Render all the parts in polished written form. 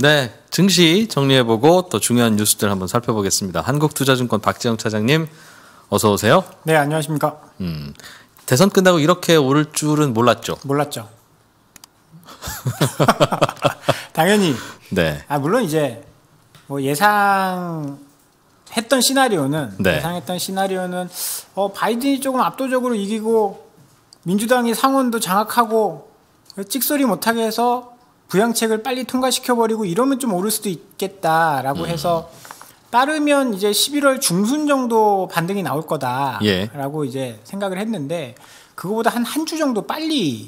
네, 증시 정리해보고 또 중요한 뉴스들 한번 살펴보겠습니다. 한국투자증권 박지영 차장님 어서 오세요. 네, 안녕하십니까. 대선 끝나고 이렇게 오를 줄은 몰랐죠? 몰랐죠. 당연히. 네. 물론 이제 뭐 예상했던 시나리오는 바이든이 조금 압도적으로 이기고 민주당이 상원도 장악하고 찍소리 못하게 해서 부양책을 빨리 통과시켜버리고 이러면 좀 오를 수도 있겠다라고 해서 따르면 이제 11월 중순 정도 반등이 나올 거다라고 이제 생각을 했는데 그거보다 한 주 정도 빨리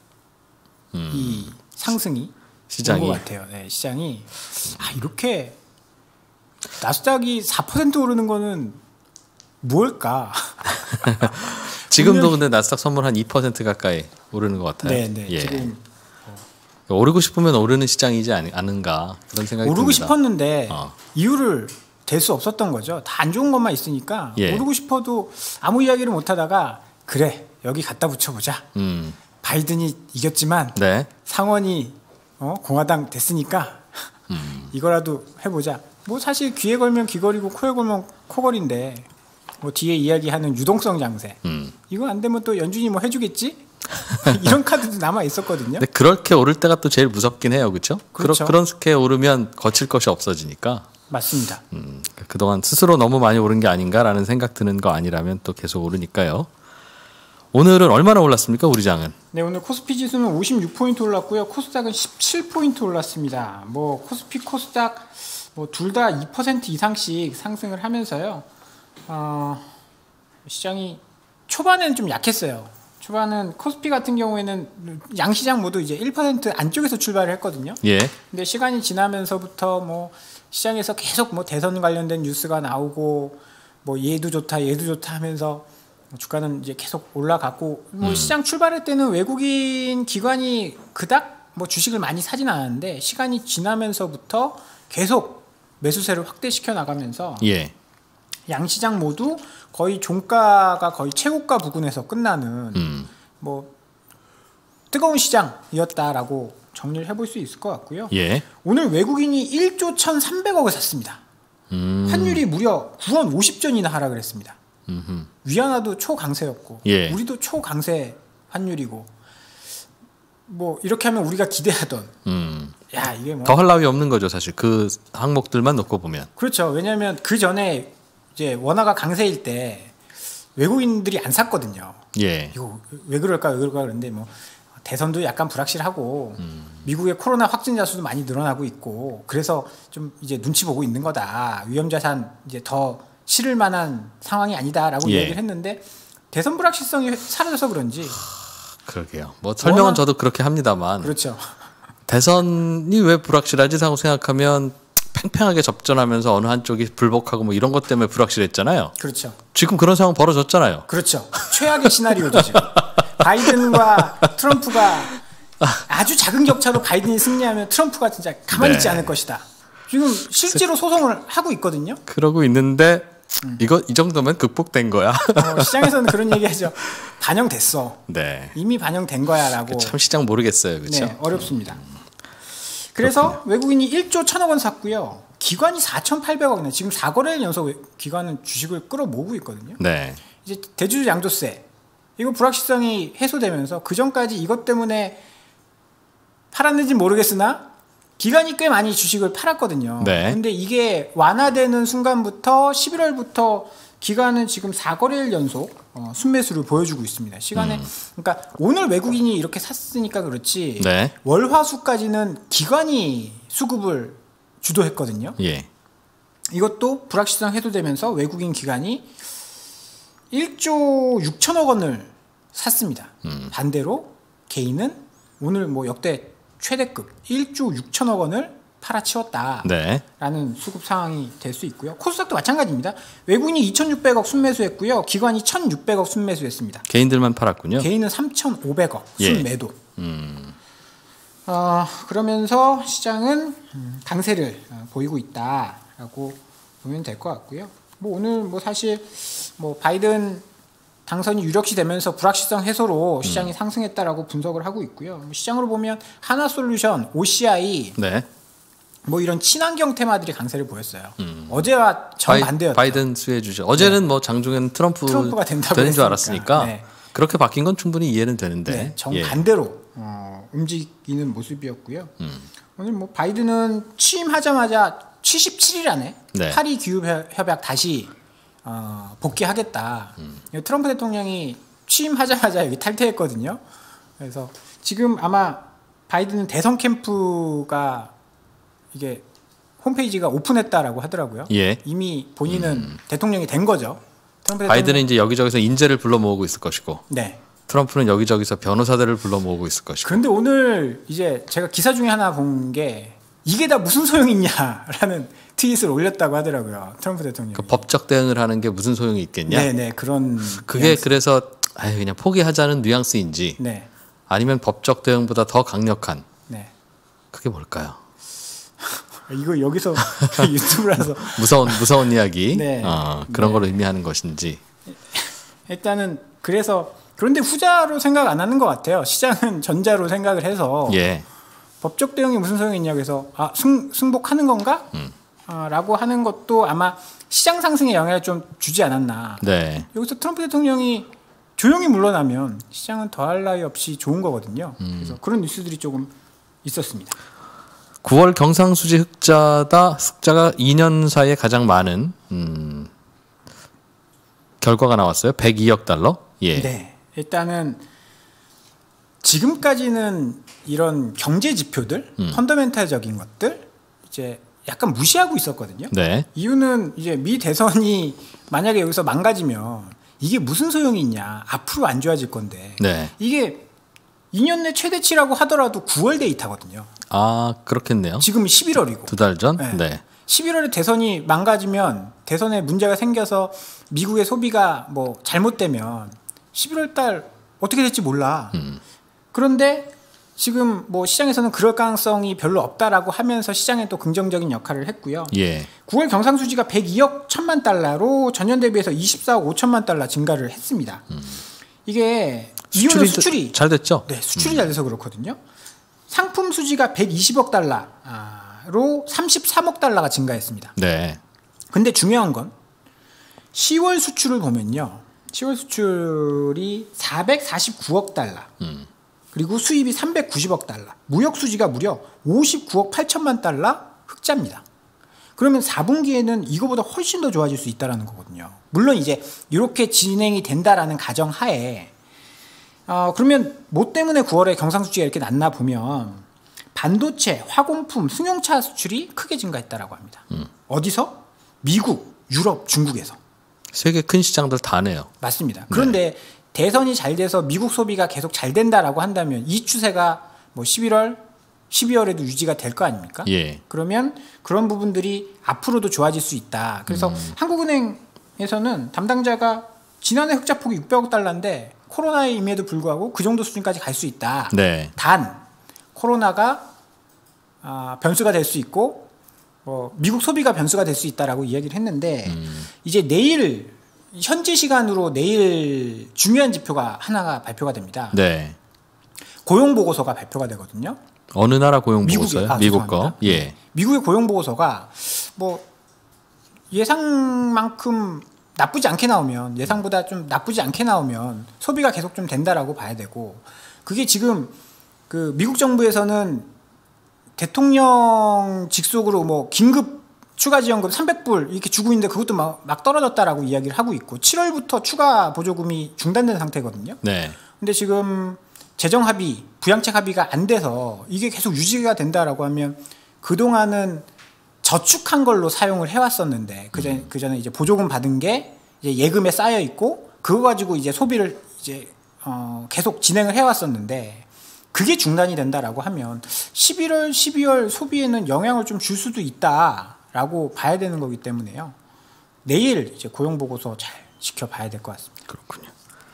이 상승이 온 것 같아요. 네, 시장이 이렇게 나스닥이 4% 오르는 거는 뭘까? 지금도 근데 나스닥 선물 한 2% 가까이 오르는 것 같아요. 네, 예. 지금 오르고 싶으면 오르는 시장이지 않은가 그런 생각이 오르고 듭니다. 싶었는데 이유를 댈 수 없었던 거죠. 다 안 좋은 것만 있으니까 오르고 싶어도 아무 이야기를 못하다가 그래 여기 갖다 붙여보자. 바이든이 이겼지만 상원이 공화당 됐으니까 이거라도 해보자. 뭐 사실 귀에 걸면 귀걸이고 코에 걸면 코걸인데 뭐 뒤에 이야기하는 유동성 장세 이거 안 되면 또 연준이 뭐 해주겠지? 이런 카드도 남아 있었거든요. 근데 그렇게 오를 때가 또 제일 무섭긴 해요, 그렇죠? 그런 스케에 오르면 거칠 것이 없어지니까. 맞습니다. 그동안 스스로 너무 많이 오른 게 아닌가라는 생각 드는 거 아니라면 또 계속 오르니까요. 오늘은 얼마나 올랐습니까, 우리 장은? 네, 오늘 코스피 지수는 56포인트 올랐고요. 코스닥은 17포인트 올랐습니다. 뭐 코스피, 코스닥 뭐 둘 다 2% 이상씩 상승을 하면서요. 시장이 초반에는 좀 약했어요. 초반은 코스피 같은 경우에는 양시장 모두 이제 1% 안쪽에서 출발을 했거든요. 근데 시간이 지나면서부터 뭐 시장에서 계속 뭐 대선 관련된 뉴스가 나오고 뭐 얘도 좋다 하면서 주가는 이제 계속 올라갔고 뭐 시장 출발할 때는 외국인 기관이 그닥 뭐 주식을 많이 사진 않았는데 시간이 지나면서부터 계속 매수세를 확대시켜 나가면서 양시장 모두 거의 종가가 거의 최고가 부근에서 끝나는 뭐 뜨거운 시장이었다라고 정리를 해볼 수 있을 것 같고요. 오늘 외국인이 1조 1,300억을 샀습니다. 환율이 무려 9원 50전이나 하락을 했습니다. 위안화도 초강세였고 우리도 초강세 환율이고 뭐 이렇게 하면 우리가 기대하던 이게 뭐 더할 나위 없는 거죠, 사실 그 항목들만 놓고 보면. 그렇죠. 왜냐하면 그 전에 이제 원화가 강세일 때 외국인들이 안 샀거든요. 이거 왜 그럴까 그런데 뭐 대선도 약간 불확실하고 미국의 코로나 확진자 수도 많이 늘어나고 있고 그래서 좀 이제 눈치 보고 있는 거다. 위험자산 이제 더 실을 만한 상황이 아니다라고 이야기를 했는데 대선 불확실성이 사라져서 그런지. 그러게요. 뭐 설명은 저도 그렇게 합니다만. 그렇죠. 대선이 왜 불확실하지 하고 생각하면 팽팽하게 접전하면서 어느 한쪽이 불복하고 뭐 이런 것 때문에 불확실했잖아요. 그렇죠. 지금 그런 상황 벌어졌잖아요. 그렇죠. 최악의 시나리오죠 지금. 바이든과 트럼프가 아주 작은 격차로 바이든이 승리하면 트럼프가 진짜 가만히 있지 않을 것이다. 지금 실제로 소송을 하고 있거든요. 그러고 있는데 이 정도면 극복된 거야. 시장에서는 그런 얘기하죠. 반영됐어. 이미 반영된 거야라고. 참 시장 모르겠어요, 그렇죠? 네, 어렵습니다. 그래서 외국인이 1조 1,000억 원 샀고요. 기관이 4,800억이나 지금 4거래일 연속 기관은 주식을 끌어모으고 있거든요. 이제 대주주 양도세 이거 불확실성이 해소되면서 그 전까지 이것 때문에 팔았는지 모르겠으나 기관이 꽤 많이 주식을 팔았거든요. 근데 이게 완화되는 순간부터 11월부터 기관은 지금 4거래일 연속 순매수를 보여주고 있습니다. 시간에 그러니까 오늘 외국인이 이렇게 샀으니까 그렇지 월화수까지는 기관이 수급을 주도했거든요. 이것도 불확실성 해소되면서 외국인 기관이 1조 6천억 원을 샀습니다. 반대로 개인은 오늘 뭐 역대 최대급 1조 6천억 원을 팔아치웠다라는 수급 상황이 될 수 있고요. 코스닥도 마찬가지입니다. 외국인이 2,600억 순매수했고요. 기관이 1,600억 순매수했습니다. 개인들만 팔았군요. 개인은 3,500억 순매도. 그러면서 시장은 강세를 보이고 있다라고 보면 될 것 같고요. 뭐 오늘 뭐 사실 뭐 바이든 당선이 유력시 되면서 불확실성 해소로 시장이 상승했다라고 분석을 하고 있고요. 시장으로 보면 하나솔루션, OCI 뭐 이런 친환경 테마들이 강세를 보였어요. 어제와 정반대였죠. 바이든 수혜 주죠. 어제는 뭐 장중에는 트럼프가 되는 줄 알았으니까 네. 그렇게 바뀐 건 충분히 이해는 되는데 네, 정반대로 움직이는 모습이었고요. 오늘 뭐 바이든은 취임하자마자 77일 안에 네. 파리 기후 협약 다시 복귀하겠다. 트럼프 대통령이 취임하자마자 여기 탈퇴했거든요. 그래서 지금 아마 바이든은 대선 캠프가 이게 홈페이지가 오픈했다라고 하더라고요. 예. 이미 본인은 대통령이 된 거죠. 바이든은 이제 여기저기서 인재를 불러 모으고 있을 것이고, 네. 트럼프는 여기저기서 변호사들을 불러 모으고 있을 것이고. 그런데 오늘 이제 제가 기사 중에 하나 본 게 이게 다 무슨 소용이 있냐라는 트윗을 올렸다고 하더라고요. 트럼프 대통령이. 그 법적 대응을 하는 게 무슨 소용이 있겠냐? 네네 그런. 그게 뉘앙스. 그래서 그냥 포기하자는 뉘앙스인지, 네. 아니면 법적 대응보다 더 강력한. 네. 그게 뭘까요? 이거 여기서 유튜브라서 무서운 이야기 네. 그런 네. 걸 의미하는 것인지 일단은 그래서 그런데 후자로 생각 안 하는 것 같아요. 시장은 전자로 생각을 해서 예. 법적 대응이 무슨 소용이 있냐고 해서 승복하는 건가? 라고 하는 것도 아마 시장 상승에 영향을 좀 주지 않았나. 네. 여기서 트럼프 대통령이 조용히 물러나면 시장은 더할 나위 없이 좋은 거거든요. 그래서 그런 뉴스들이 조금 있었습니다. 9월 경상수지 흑자가 2년 사이에 가장 많은 결과가 나왔어요. 102억 달러. 예. 네. 일단은 지금까지는 이런 경제 지표들, 펀더멘탈적인 것들 이제 약간 무시하고 있었거든요. 네. 이유는 이제 미 대선이 만약에 여기서 망가지면 이게 무슨 소용이 있냐. 앞으로 안 좋아질 건데. 네. 이게 2년 내 최대치라고 하더라도 9월 데이터거든요. 아, 그렇겠네요. 지금 11월이고. 2달 전? 네. 네. 11월에 대선이 망가지면 대선에 문제가 생겨서 미국의 소비가 뭐 잘못되면 11월 달 어떻게 될지 몰라. 그런데 지금 뭐 시장에서는 그럴 가능성이 별로 없다라고 하면서 시장에 또 긍정적인 역할을 했고요. 예. 9월 경상수지가 102억 1천만 달러로 전년 대비해서 24억 5천만 달러 증가를 했습니다. 이게 이유는 수출이 잘 됐죠? 네, 수출이 잘 돼서 그렇거든요. 상품 수지가 120억 달러로 33억 달러가 증가했습니다. 네. 근데 중요한 건 10월 수출을 보면요. 10월 수출이 449억 달러. 그리고 수입이 390억 달러. 무역 수지가 무려 59억 8천만 달러 흑자입니다. 그러면 4분기에는 이거보다 훨씬 더 좋아질 수 있다는 거거든요. 물론 이제 이렇게 진행이 된다라는 가정하에 그러면 뭐 때문에 9월에 경상수지가 이렇게 났나 보면 반도체, 화공품, 승용차 수출이 크게 증가했다라고 합니다. 어디서? 미국, 유럽, 중국에서. 세계 큰 시장들 다 네요. 맞습니다. 그런데 네. 대선이 잘 돼서 미국 소비가 계속 잘 된다라고 한다면 이 추세가 뭐 11월, 12월에도 유지가 될 거 아닙니까? 예. 그러면 그런 부분들이 앞으로도 좋아질 수 있다. 그래서 한국은행에서는 담당자가 지난해 흑자폭이 600억 달러인데 코로나에 임에도 불구하고 그 정도 수준까지 갈 수 있다. 네. 단 코로나가 변수가 될 수 있고 미국 소비가 변수가 될 수 있다라고 이야기를 했는데 이제 내일 현지 시간으로 내일 중요한 지표가 하나가 발표가 됩니다. 네. 고용 보고서가 발표가 되거든요. 어느 나라 고용 보고서요? 미국 거. 예. 미국의 고용 보고서가 뭐 예상만큼 나쁘지 않게 나오면 예상보다 좀 나쁘지 않게 나오면 소비가 계속 좀 된다라고 봐야 되고 그게 지금 그 미국 정부에서는 대통령 직속으로 뭐 긴급 추가 지원금 300불 이렇게 주고 있는데 그것도 막 떨어졌다라고 이야기를 하고 있고 7월부터 추가 보조금이 중단된 상태거든요. 네. 근데 지금 재정 합의, 부양책 합의가 안 돼서 이게 계속 유지가 된다라고 하면 그동안은 저축한 걸로 사용을 해왔었는데 그전에 이제 보조금 받은 게 이제 예금에 쌓여 있고 그거 가지고 이제 소비를 이제 계속 진행을 해왔었는데 그게 중단이 된다라고 하면 11월, 12월 소비에는 영향을 좀 줄 수도 있다라고 봐야 되는 거기 때문에요. 내일 이제 고용 보고서 잘 지켜봐야 될 것 같습니다. 그렇군요.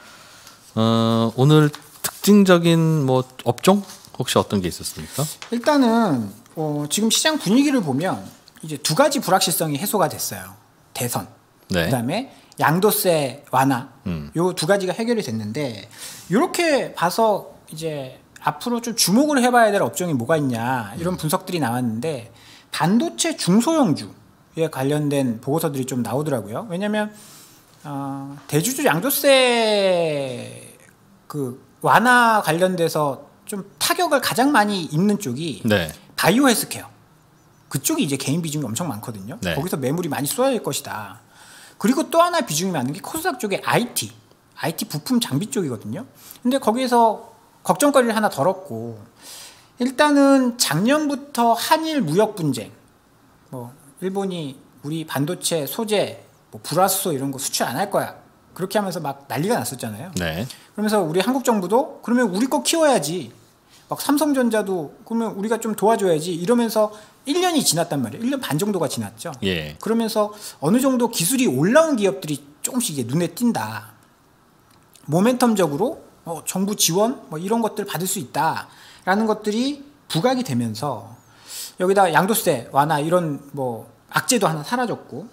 오늘 특징적인 뭐 업종 혹시 어떤 게 있었습니까? 일단은 지금 시장 분위기를 보면 이제 두 가지 불확실성이 해소가 됐어요. 대선, 네. 그다음에 양도세 완화, 요 두 가지가 해결이 됐는데 이렇게 봐서 이제 앞으로 좀 주목을 해봐야 될 업종이 뭐가 있냐 이런 분석들이 나왔는데 반도체 중소형주에 관련된 보고서들이 좀 나오더라고요. 왜냐하면 대주주 양도세 그 완화 관련돼서 좀 타격을 가장 많이 입는 쪽이 네. 바이오 헬스케어. 그쪽이 이제 개인 비중이 엄청 많거든요. 네. 거기서 매물이 많이 쏟아질 것이다. 그리고 또 하나 비중이 많은 게 코스닥 쪽의 IT 부품 장비 쪽이거든요. 근데 거기에서 걱정거리를 하나 덜었고, 일단은 작년부터 한일 무역 분쟁, 뭐 일본이 우리 반도체 소재, 뭐 불화수소 이런 거 수출 안 할 거야. 그렇게 하면서 막 난리가 났었잖아요. 네. 그러면서 우리 한국 정부도 그러면 우리 거 키워야지. 막 삼성전자도 그러면 우리가 좀 도와줘야지 이러면서 1년이 지났단 말이에요. 1년 반 정도가 지났죠. 예. 그러면서 어느 정도 기술이 올라온 기업들이 조금씩 이제 눈에 띈다. 모멘텀적으로 정부 지원 뭐 이런 것들 받을 수 있다라는 것들이 부각이 되면서 여기다 양도세 완화 이런 뭐 악재도 하나 사라졌고,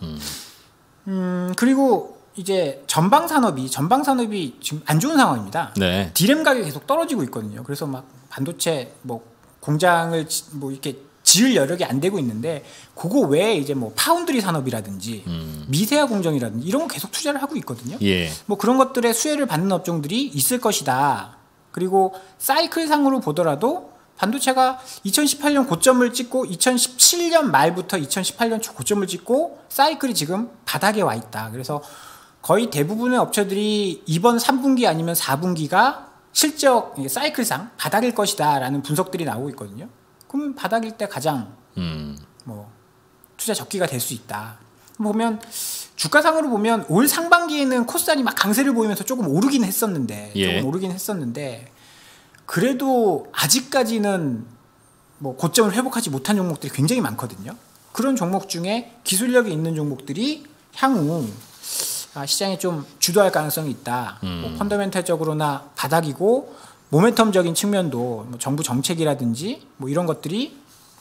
그리고 이제 전방 산업이 지금 안 좋은 상황입니다. 네. 디램 가격이 계속 떨어지고 있거든요. 그래서 막 반도체 뭐 공장을 뭐 이렇게 지을 여력이 안 되고 있는데, 그거 외에 이제 뭐 파운드리 산업이라든지 미세화 공정이라든지 이런 거 계속 투자를 하고 있거든요. 예. 뭐 그런 것들의 수혜를 받는 업종들이 있을 것이다. 그리고 사이클상으로 보더라도 반도체가 2018년 고점을 찍고 2017년 말부터 2018년 초 고점을 찍고 사이클이 지금 바닥에 와 있다. 그래서 거의 대부분의 업체들이 이번 3분기 아니면 4분기가 실적 사이클상 바닥일 것이다라는 분석들이 나오고 있거든요. 그럼 바닥일 때 가장 뭐 투자 적기가 될 수 있다. 보면 주가상으로 보면 올 상반기에는 코스닥이 막 강세를 보이면서 조금 오르긴 했었는데, 그래도 아직까지는 뭐 고점을 회복하지 못한 종목들이 굉장히 많거든요. 그런 종목 중에 기술력이 있는 종목들이 향후 시장에 좀 주도할 가능성이 있다. 뭐 펀더멘탈적으로나 바닥이고 모멘텀적인 측면도 뭐 정부 정책이라든지 뭐 이런 것들이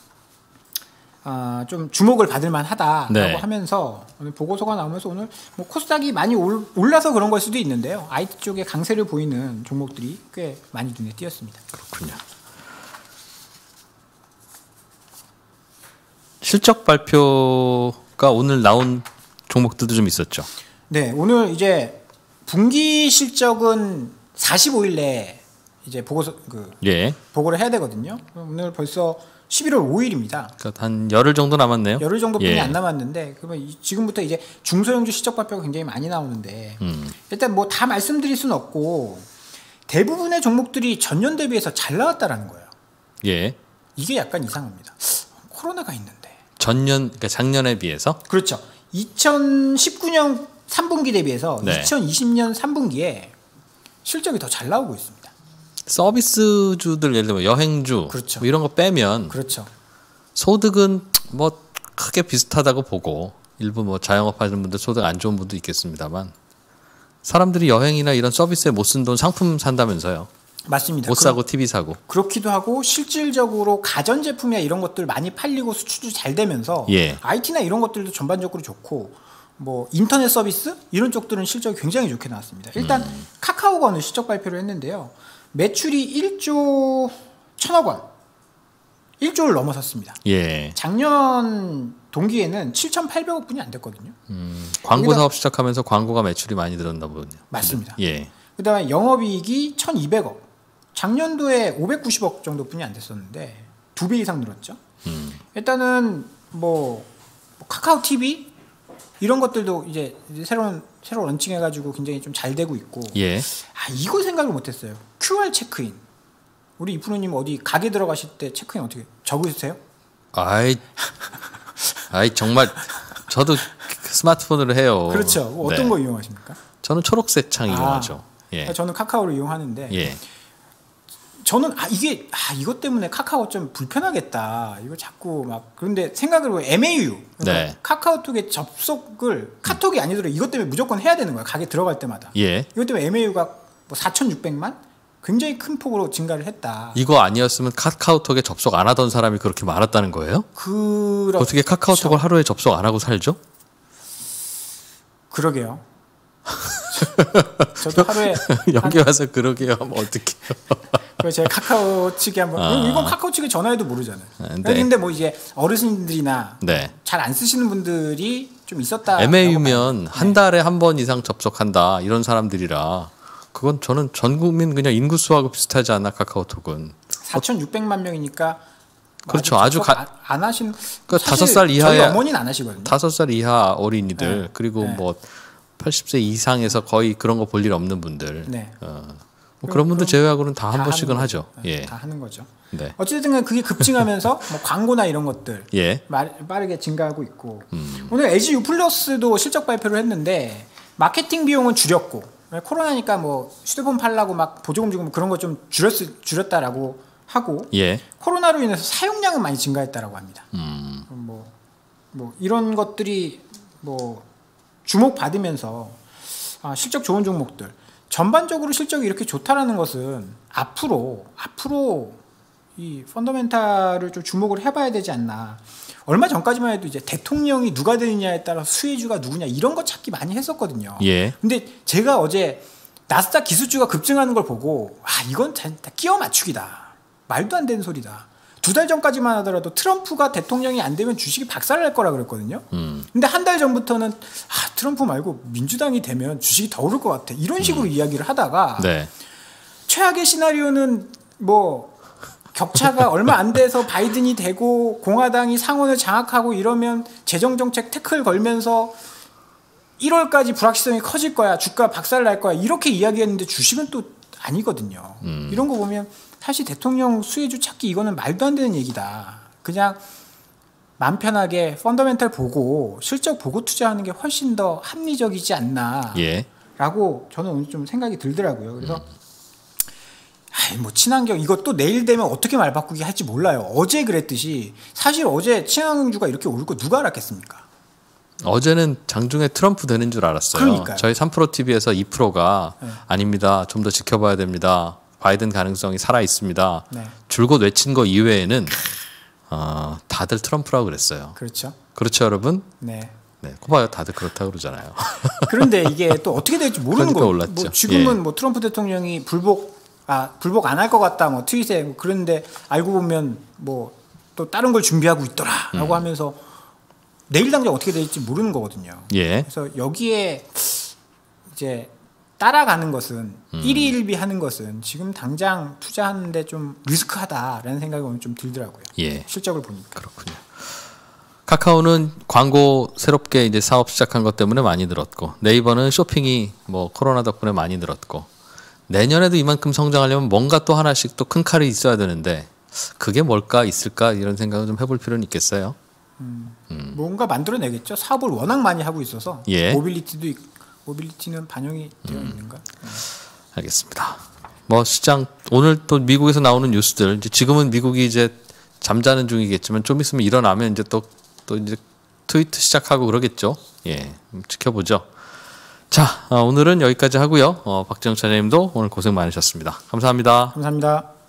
좀 주목을 받을 만하다라고 네. 하면서 오늘 보고서가 나오면서 오늘 뭐 코스닥이 많이 올라서 그런 걸 수도 있는데요. IT 쪽에 강세를 보이는 종목들이 꽤 많이 눈에 띄었습니다. 그렇군요. 실적 발표가 오늘 나온 종목들도 좀 있었죠. 네, 오늘 이제 분기 실적은 45일 내에 이제 보고를 해야 되거든요. 오늘 벌써 11월 5일입니다. 그러니까 한 열흘 정도 남았네요. 열흘 정도뿐이 안 남았는데, 그러면 지금부터 이제 중소형주 실적 발표가 굉장히 많이 나오는데, 일단 뭐 다 말씀드릴 수는 없고 대부분의 종목들이 전년 대비해서 잘 나왔다라는 거예요. 예. 이게 약간 이상합니다. 코로나가 있는데. 그러니까 작년에 비해서? 그렇죠. 2019년 3분기 대비해서 네. 2020년 3분기에 실적이 더 잘 나오고 있습니다. 서비스주들 예를 들면 여행주 그렇죠. 뭐 이런 거 빼면 그렇죠. 소득은 뭐 크게 비슷하다고 보고, 일부 뭐 자영업 하시는 분들 소득 안 좋은 분도 있겠습니다만 사람들이 여행이나 이런 서비스에 못 쓴 돈 상품 산다면서요. 맞습니다. 옷 사고 TV 사고. 그렇기도 하고 실질적으로 가전제품이나 이런 것들 많이 팔리고 수출도 잘 되면서 IT나 이런 것들도 전반적으로 좋고, 뭐 인터넷 서비스 이런 쪽들은 실적이 굉장히 좋게 나왔습니다. 일단 카카오가 오늘 실적 발표를 했는데요. 매출이 1조 1천억 원, 1조를 넘어섰습니다. 예. 작년 동기에는 7,800억 분이 안 됐거든요. 광고 사업 시작하면서 광고가 매출이 많이 늘었나 보군요. 맞습니다. 예. 그다음에 영업이익이 1,200억. 작년도에 590억 정도뿐이 안 됐었는데 2배 이상 늘었죠. 일단은 뭐 카카오 TV 이런 것들도 이제 새로 런칭해가지고 굉장히 좀 잘 되고 있고. 예. 이걸 생각을 못했어요. QR 체크인. 우리 이프로님 어디 가게 들어가실 때 체크인 어떻게 적으세요? 아이 정말 저도 스마트폰으로 해요. 그렇죠. 어떤 거 이용하십니까? 저는 초록색 창 이용하죠. 예. 저는 카카오를 이용하는데. 예. 저는 이것 때문에 카카오 좀 불편하겠다. 이거 자꾸 막 그런데 생각을 해보면 MAU 네. 카카오톡의 접속을 카톡이 아니더라도 이것 때문에 무조건 해야 되는 거야. 가게 들어갈 때마다. 예. 이것 때문에 MAU가 뭐 4,600만 굉장히 큰 폭으로 증가를 했다. 이거 아니었으면 카카오톡에 접속 안 하던 사람이 그렇게 많았다는 거예요? 어떻게 카카오톡을 하루에 접속 안 하고 살죠? 그러게요. 저도 하루에 여기 와서 그러게요 하면 어떡해요. 제가 카카오 측에 한번 이건 카카오 측에 전화해도 모르잖아요. 네. 근데 뭐 이제 어르신들이나 네. 잘 안 쓰시는 분들이 좀 있었다. MAU면 한 달에 한 번 이상 접속한다 이런 사람들이라 그건 저는 전 국민 그냥 인구수하고 비슷하지 않나 카카오톡은. 4,600만 명이니까. 그렇죠. 아주 안 하신. 그러니까 5살 이하의 저희 어머니는 안 하시거든요. 5살 이하 어린이들 네. 그리고 네. 뭐 80세 이상에서 거의 그런 거 볼 일 없는 분들. 네. 뭐 그런 분들 제외하고는 다 한 번씩은 하죠. 예. 다 하는 거죠. 네. 어쨌든 그게 급증하면서 뭐 광고나 이런 것들 예. 빠르게 증가하고 있고 오늘 LG U 플러스도 실적 발표를 했는데 마케팅 비용은 줄였고 코로나니까 뭐 휴대폰 팔라고 막 보조금 주고 뭐 그런 거 좀 줄였다라고 하고 예. 코로나로 인해서 사용량은 많이 증가했다라고 합니다. 뭐 이런 것들이 뭐 주목받으면서 실적 좋은 종목들 전반적으로 실적이 이렇게 좋다라는 것은 앞으로 이 펀더멘탈을 좀 주목을 해봐야 되지 않나. 얼마 전까지만 해도 이제 대통령이 누가 되느냐에 따라 수혜주가 누구냐 이런 거 찾기 많이 했었거든요. 예. 근데 제가 어제 나스닥 기술주가 급증하는 걸 보고 이건 다 끼워 맞추기다. 말도 안 되는 소리다. 2달 전까지만 하더라도 트럼프가 대통령이 안 되면 주식이 박살날 거라 그랬거든요. 근데 한 달 전부터는 트럼프 말고 민주당이 되면 주식이 더 오를 것 같아. 이런 식으로 이야기를 하다가 네. 최악의 시나리오는 뭐 격차가 얼마 안 돼서 바이든이 되고 공화당이 상원을 장악하고 이러면 재정정책 태클 걸면서 1월까지 불확실성이 커질 거야. 주가 박살날 거야. 이렇게 이야기했는데 주식은 또 아니거든요. 이런 거 보면 사실 대통령 수혜주 찾기 이거는 말도 안 되는 얘기다. 그냥 마음 편하게 펀더멘탈 보고 실적 보고 투자하는 게 훨씬 더 합리적이지 않나 예. 라고 저는 오늘 좀 생각이 들더라고요. 그래서 뭐 친환경 이것도 내일 되면 어떻게 말 바꾸기 할지 몰라요. 어제 그랬듯이 사실 어제 친환경주가 이렇게 오를 거 누가 알았겠습니까? 어제는 장중에 트럼프 되는 줄 알았어요. 그러니까요. 저희 3프로TV에서 2%가 네. 아닙니다. 좀 더 지켜봐야 됩니다. 바이든 가능성이 살아 있습니다. 네. 줄곧 외친 거 이외에는 다들 트럼프라고 그랬어요. 그렇죠. 그렇죠, 여러분? 네. 네, 거 봐요. 다들 그렇다고 그러잖아요. 그런데 이게 또 어떻게 될지 모르는 그러니까 거예요. 올랐죠. 뭐 지금은 예. 뭐 트럼프 대통령이 불복 안 할 것 같다. 뭐 트윗에 뭐 그런데 알고 보면 뭐 또 다른 걸 준비하고 있더라라고 하면서 내일 당장 어떻게 될지 모르는 거거든요. 예. 그래서 여기에 이제 따라가는 것은 일희일비 하는 것은 지금 당장 투자하는데 좀 리스크하다라는 생각이 오늘 좀 들더라고요. 예. 실적을 보니까. 그렇군요. 카카오는 광고 새롭게 이제 사업 시작한 것 때문에 많이 늘었고 네이버는 쇼핑이 뭐 코로나 덕분에 많이 늘었고 내년에도 이만큼 성장하려면 뭔가 또 하나씩 또 큰 칼이 있어야 되는데 그게 뭘까 있을까 이런 생각을 좀 해볼 필요는 있겠어요. 뭔가 만들어내겠죠. 사업을 워낙 많이 하고 있어서 예. 모빌리티는 반영이 되어 있는가? 알겠습니다. 뭐 시장 오늘 또 미국에서 나오는 뉴스들 이제 지금은 미국이 이제 잠자는 중이겠지만 좀 있으면 일어나면 이제 또 이제 트위트 시작하고 그러겠죠. 예, 지켜보죠. 자, 오늘은 여기까지 하고요. 박정찬 님도 오늘 고생 많으셨습니다. 감사합니다. 감사합니다.